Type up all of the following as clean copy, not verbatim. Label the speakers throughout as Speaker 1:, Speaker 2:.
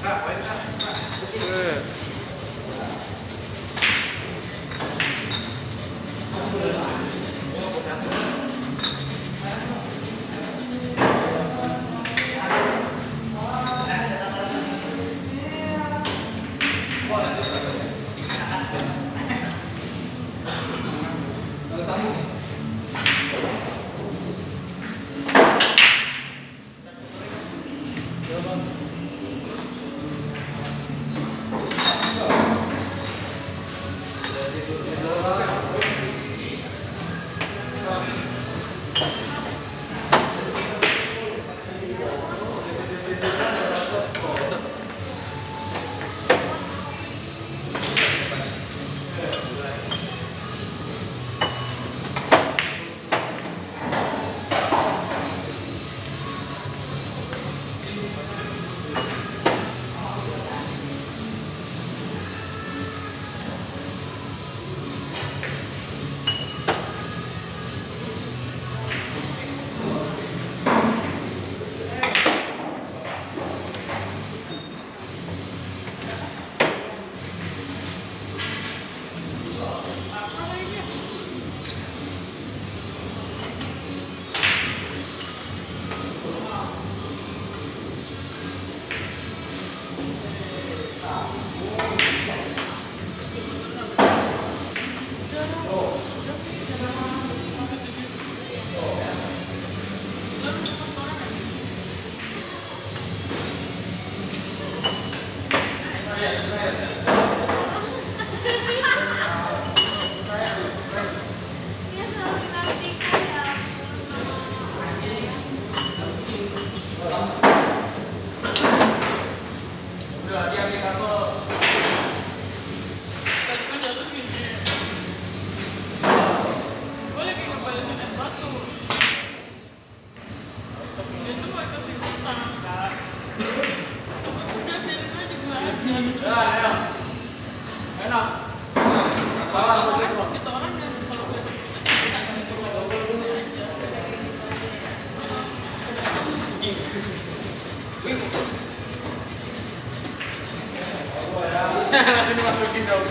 Speaker 1: Langsung dimasukin dong.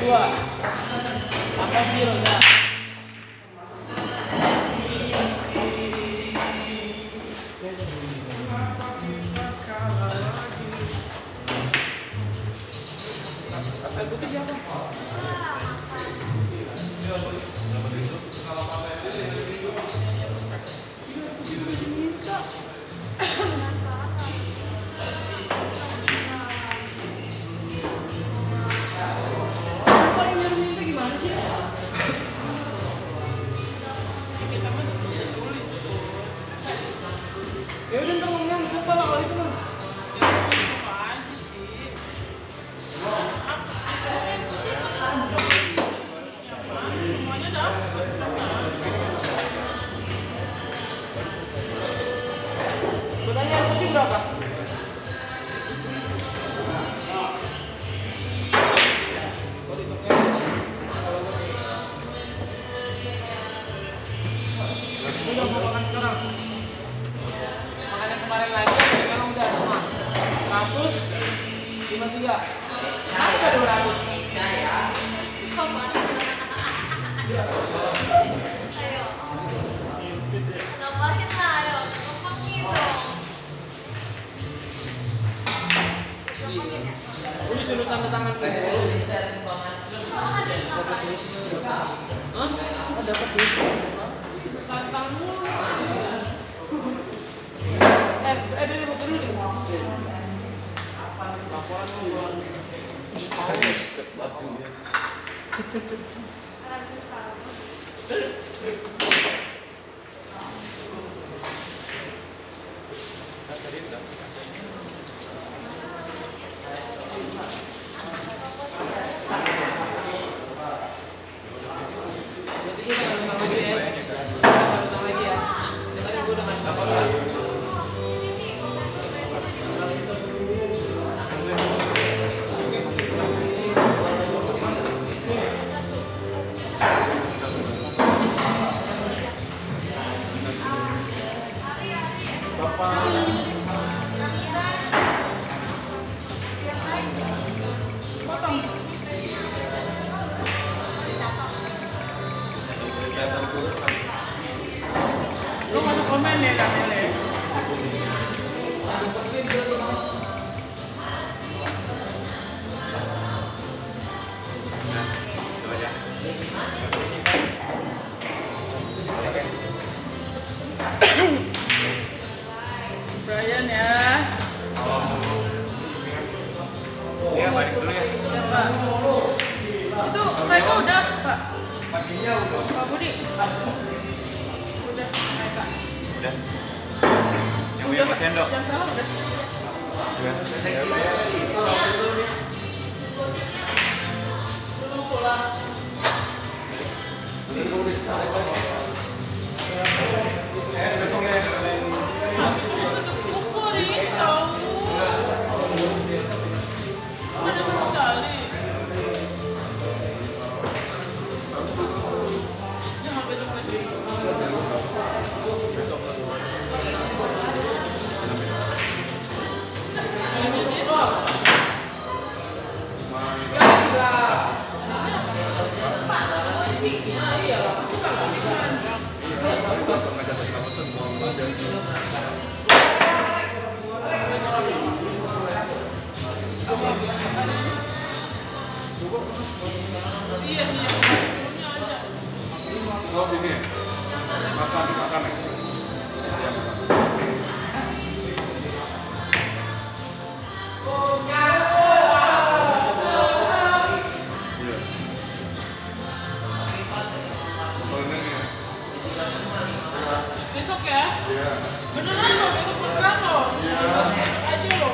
Speaker 1: dua. Tambah biru ya. Itu siapa? Ya udah ntar ngomongnya lupa lah kalau itu mah. Ya udah lupa aja sih. Semuanya dapet. Gue tanya air putih berapa? Udah mau makan sekarang. Kemarin lagi, sekarang udah semua 153. Kenapa 200? Ya.
Speaker 2: Ayo. Tambahin lah, ayo. Gampangin dong.
Speaker 1: Udah suruh tanda tangan dulu. Hah? Oh, dapat duit. Tanda tangan dulu. Dari buku dulu deh. Laporan dulu. Berarti kita ulang lagi ya. Ulang lagi ya. Tadi gue udah ngasih tahu. Lu masuk komen ya kan Ele? Brian ya.
Speaker 3: Iya, balik dulu ya.
Speaker 1: Ya Pak. Itu mereka udah Pak.
Speaker 3: Paginya udah.
Speaker 1: Pak Budi. Udah mereka.
Speaker 3: Udah. Yang punya Mas Hendro.
Speaker 1: Yang salah udah.
Speaker 3: Udah.
Speaker 1: Dulu pulang. Ukur ini tahu. Ada sama sekali. Jangan besok-besok. Iya sih, yang sebelumnya ada.
Speaker 3: Oh, ini. Makan ya.
Speaker 1: Besok ya? Iya. Beneran loh, besok beneran loh. Besok aja loh.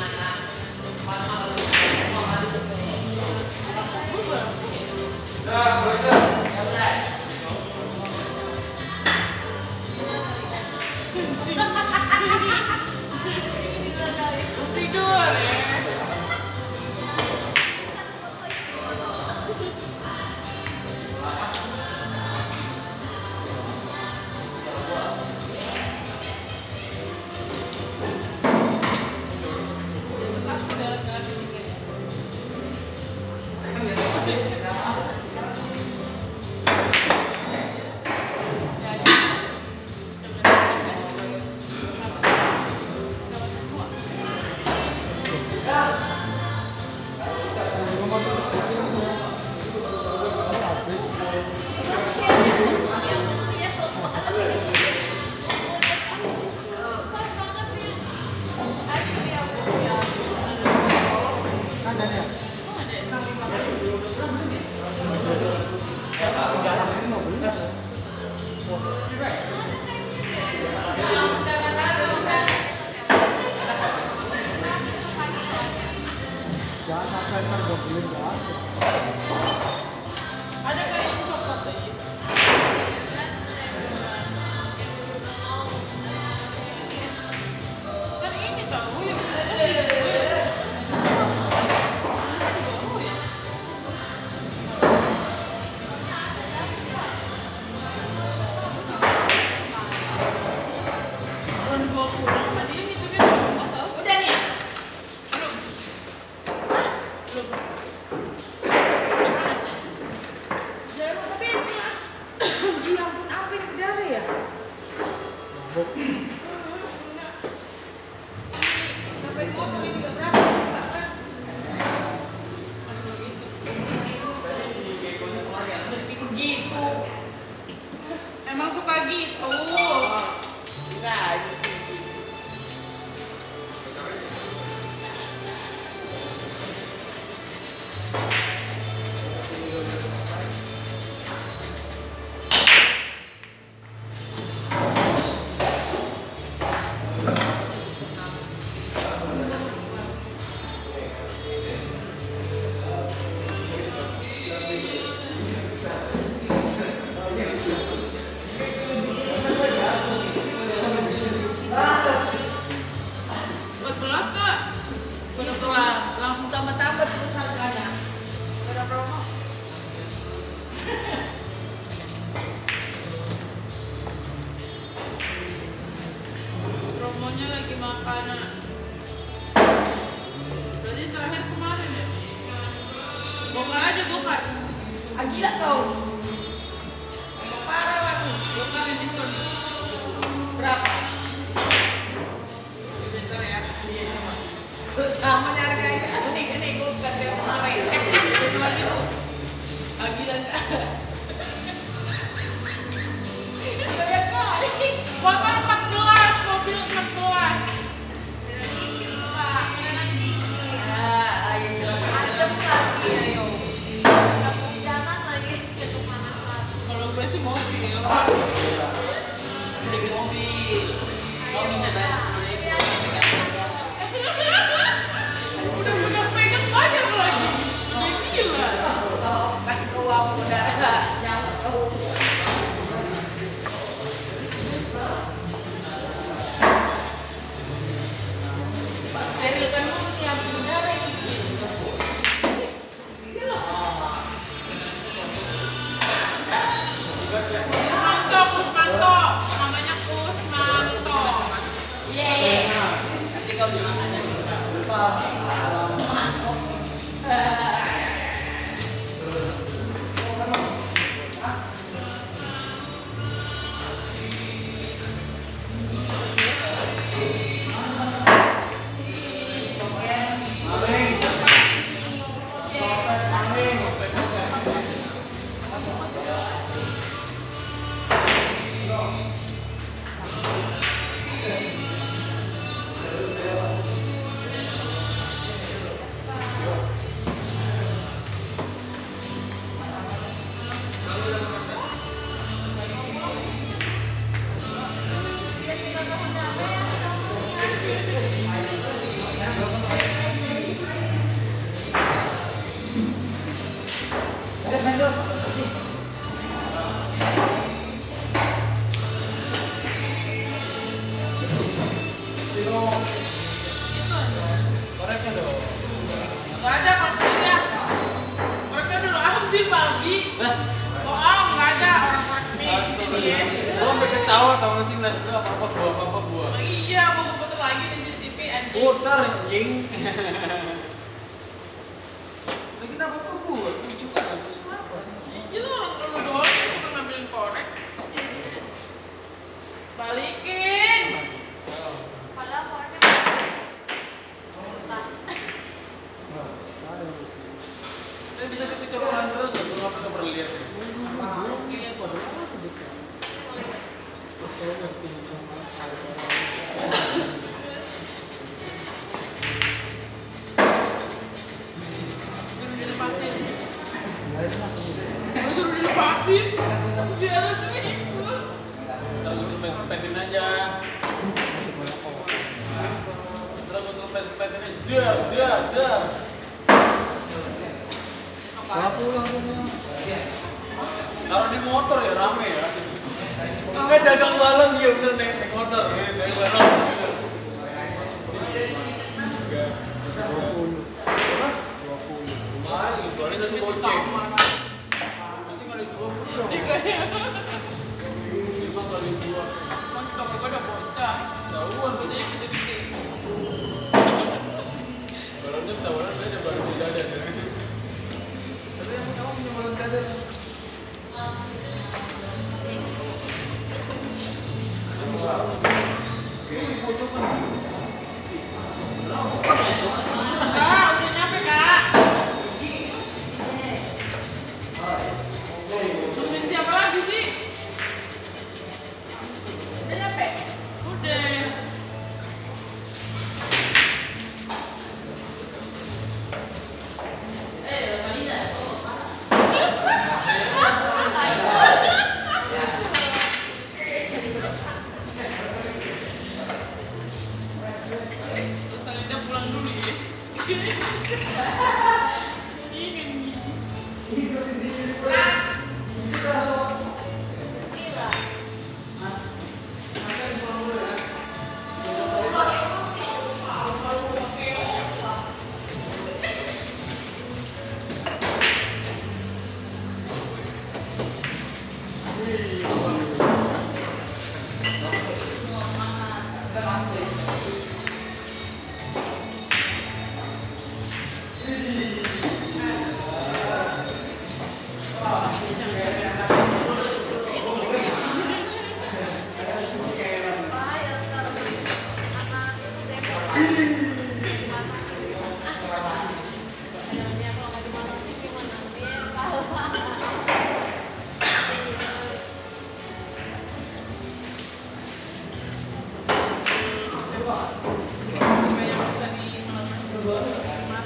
Speaker 1: Tidur ya. Besar, Sampai motor ini nggak berasa enggak kan? Mesti begitu. Emang suka gitu. Langsung tambah-tambah terus harganya. Gak ada promo. Promonya lagi makanan. Berarti terakhir kemarin ya? Gokar aja gokar. Ah, gila kau. Parah lah tuh. Gokar yang diskon. Berapa? Besar ya? Iya sama. Sama harganya. Ini gokar yang kemarin. 2.000. Ah, gila enggak? Banyak kali. Gokar 14, mobil 14. Kalau gue sih mobil. Beli mobil. Kalau bisa bayar 10.000. Udah pegang-pegang banyak lagi. Udah gila. Kasih ke uang udara. Jangan tahu. Pak steril kan dulu nih habis udara ini. Kusmanto, namanya Kusmanto. Yeay. Nanti kau bilang ada di Gak ada maksudnya. Mereka dulu ambil pagi. Bohong, gak ada orang praktik di sini ya.
Speaker 4: Gua sampai ketawa tau gak sih ngeliat itu apa-apa gua.
Speaker 1: Oh, iya, mau putar lagi di CCTV anjing.
Speaker 4: Putar anjing. Lagi apa-apa gua? Lucu kan? Lucu apa?
Speaker 1: Itu orang lu doang yang suka ngambilin korek. Balikin.
Speaker 2: Padahal koreknya tas.
Speaker 4: Ini bisa dikecokoran terus ya, gua gak pernah lihat.
Speaker 1: Suruh dilepasin. Biar aja itu.
Speaker 4: Ntar gua sempet-sempetin aja. Ntar gua sempet-sempetin aja. Dar. Taruh di motor ya, rame ya. Kayak dagang balon dia bener naik motor. Naik balon. Lumayan, soalnya satu goceng. Masih kali 20 dong.
Speaker 1: Ini kayaknya
Speaker 4: 5 kali 2.
Speaker 1: kan kita ada bocah.
Speaker 4: Tahuan
Speaker 1: Bocahnya gede-gede.
Speaker 4: balonnya tawaran aja balon di dada. Tapi emang kamu punya balon dada? Wow.
Speaker 1: Kak, udah nyampe kak. Tungguin siapa lagi sih? Udah nyampe? Udah. Salinda pulang dulu ya.
Speaker 2: Gila. Bahaya sekarang. Anak itu depot. Jadi masakin. Dalamnya kalau nggak dimasakin gimana? Biar kalah.
Speaker 1: Apa yang bisa dimakan?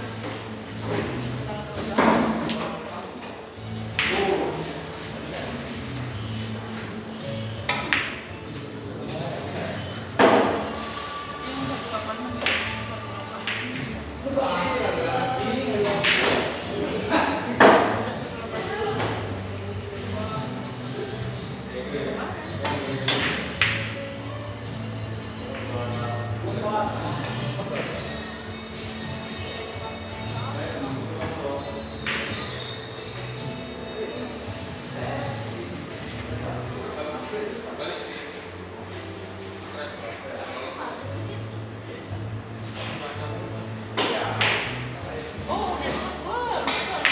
Speaker 2: Oh, handphone gua.